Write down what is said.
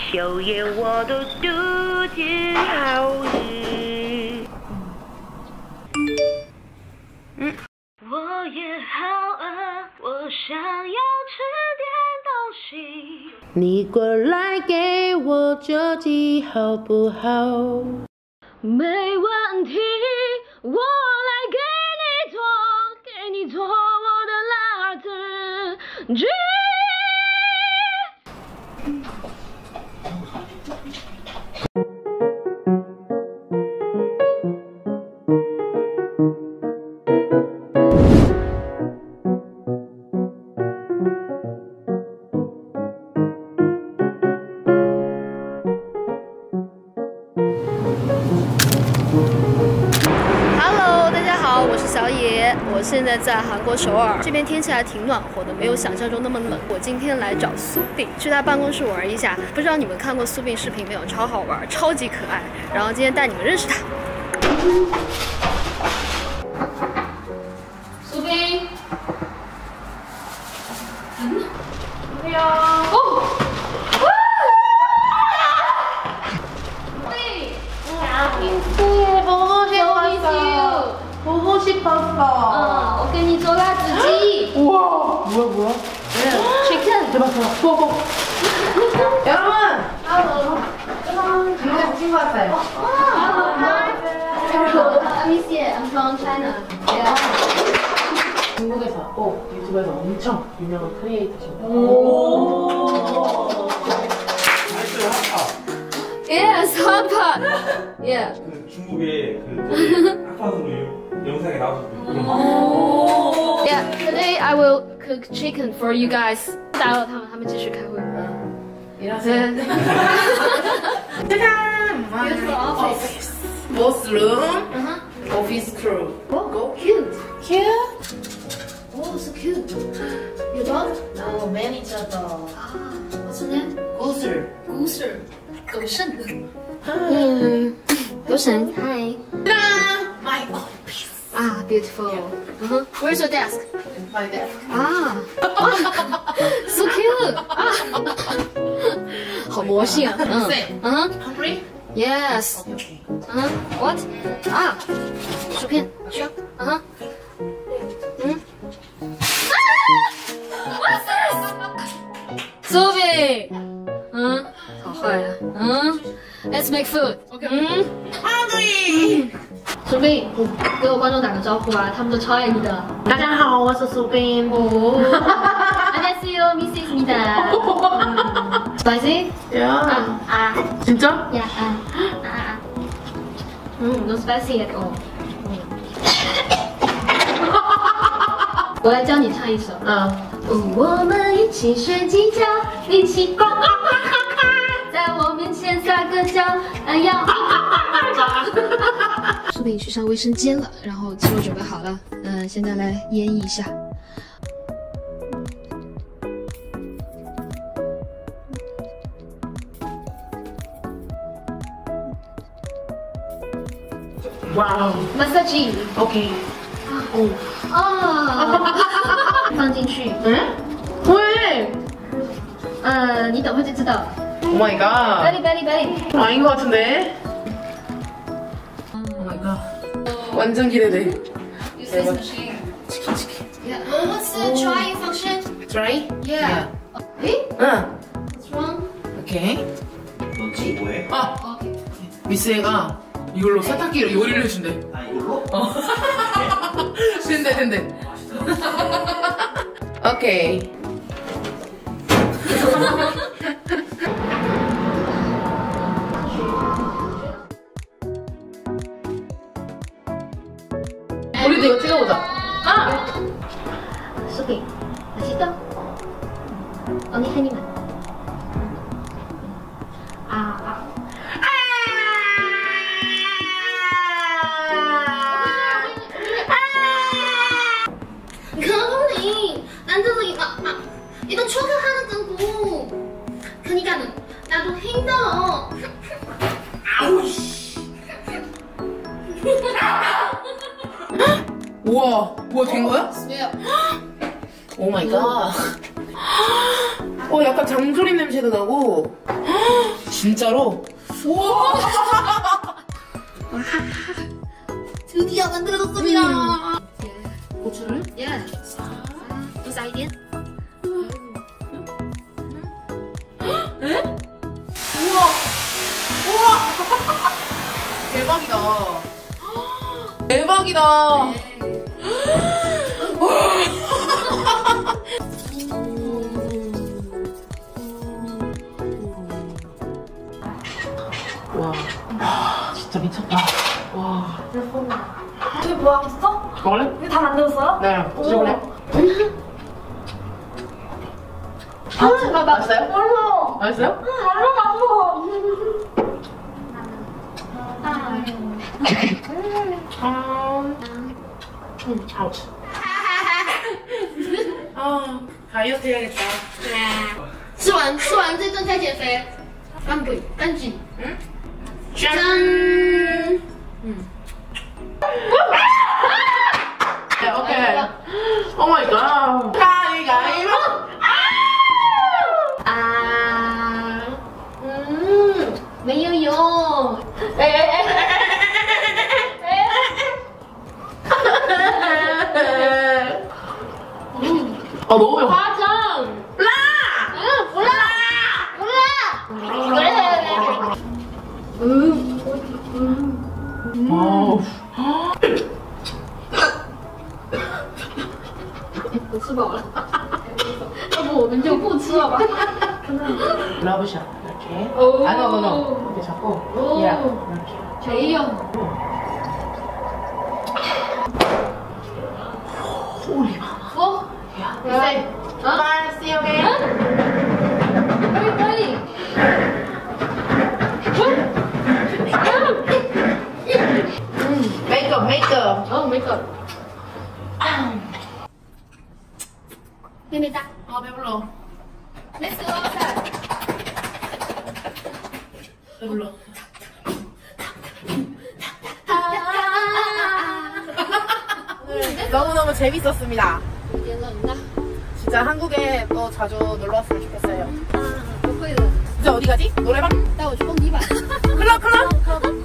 9月我都渡尽好日。我也好饿，我想要吃点东西。你过来给我救济好不好？没问题，我来给你做我的辣子。我现在在韩国首尔，这边天气还挺暖和的，没有想象中那么冷。我今天来找苏炳，去他办公室玩一下。不知道你们看过苏炳视频没有？超好玩，超级可爱。然后今天带你们认识他。苏炳，哎呀，哦，보고 싶었어. 어깨니 졸라주지. 우와, 뭐야? 치킨. 대박. 여러분. 중국에서 친구 왔어요. Let me see it. I'm from China. 중국에서 왔고 유튜브에서 엄청 유명한 크리에이터십니다. Yes, hot pot. Yeah. 그 중국의 그 핫팟으로 영상에 나오셨거든요. Yeah, today I will cook chicken for you guys. 打扰他们继续开会。 일하세요. 짜잔! Beautiful office. Boss room. Office crew. Oh, cute. Cute? Oh, so cute. Your dog? No, manager dog. What's her name? 구슬. Guser. 狗剩。狗剩 Hi. My office. Ah, beautiful. Where's your desk? My desk. Ah. So cute. 好魔性啊。 Hungry? Yes. Okay. What? Ah. 薯片。吃。What's this? Sophie. 好坏啊。Let's make food. Okay. Hungry. 苏斌，给我观众打个招呼啊，他们都超爱你的。 大家好，我是苏斌。 안녕하세요, 미스입니다. Spicy? Yeah. 진짜? Yeah. No spicy at all. 我来教你唱一首。我们一起学鸡叫，一起呱呱呱呱呱，在我面前撒个娇，要。苏炳去上卫生间了，然后鸡肉准备好了，现在来腌一下。 哇 Massage. OK. 放进去。 왜? 你等会就知道。 Oh my god. belly. 아닌 것 같은데? Oh my god. 완전 기대돼. Use this machine. 치킨. Yeah. What's the dry function? Dry? Yeah. 응. What's wrong? 오케이. 너 지금 뭐해? Okay. 미스가 이걸로 세탁기로 요리를 해준대. 아 이걸로? 된대. 오케이. 우리도 이거 찍어보자. 수빈, 맛있어? 언니 한 입만. 난도 이거 초과하는 거고. 그니까는 나도 힘들어. 아우씨. 우와, 된 거야? 오 마이 갓. 약간 장조림 냄새도 나고. 진짜로? 우와! 드디어 만들어졌습니다. 고추를? 예. 또 사이드. 에? 우와! 우와! 대박이다. 대박이다. 네. 와. 진짜 미쳤다. 와. 저기 뭐 하겠어? 먹을래? 이거 다 만들었어요? 네. 드셔볼래? 맛있어요? 몰라. 맛있어요? 아우치. 아, 다이어트 해야겠다. 吃完这顿再减肥。干杯，干举。짠. 오케이. 오 마이 갓. 가위가위보. 啊，没有用。 아 너무 매워. 夸张。辣。不辣。不辣。 와우. 我吃饱了。要不我们就不吃了吧？ 러브샷 이렇게. 오. 아, no. 이렇게 잡고. 오. 야, 이렇게. 제이요. 홀리 마마. 어? 야. 네. 어? Bye, see you again. 빨리. 메이크업. 어, 메이크업. 메메다. 아 배불러. 렛츠 고. 배불러. 너무너무 재밌었습니다. 진짜 한국에 또 자주 놀러 왔으면 좋겠어요. 아, 不会的。 이제 어디 가지? 노래방? 带我去蹦迪吧。 클럽.